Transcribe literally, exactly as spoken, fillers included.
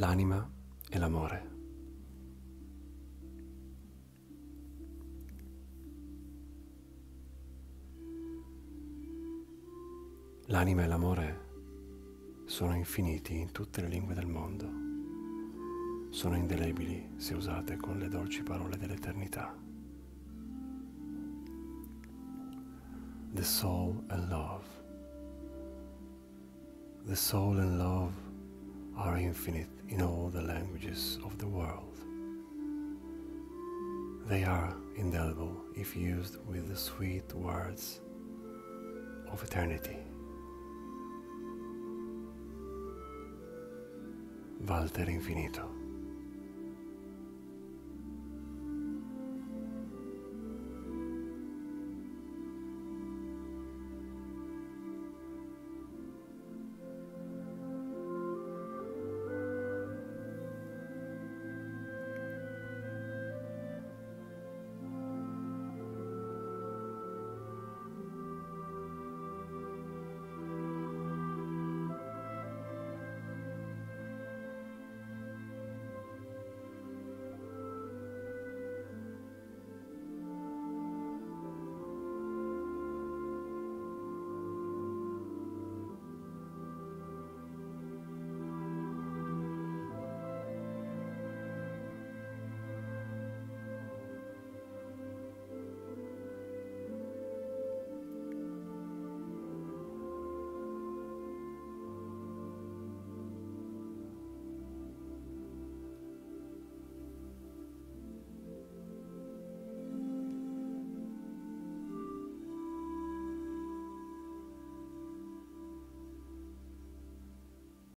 l'anima e l'amore. L'anima e l'amore sono infiniti in tutte le lingue del mondo, sono indelebili se usate con le dolci parole dell'eternità. The soul and love. The soul and love are infinite in all the languages of the world. They are indelible if used with the sweet words of eternity. Walter Infinito.